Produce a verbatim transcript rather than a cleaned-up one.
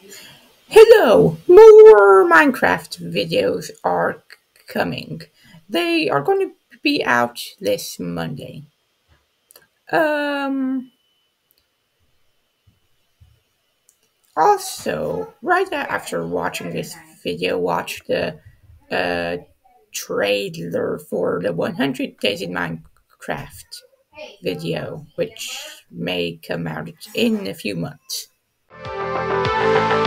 Hello! More Minecraft videos are coming. They are going to be out this Monday. Um, also, right after watching this video, watch the uh, trailer for the one hundred Days in Minecraft video, which may come out in a few months.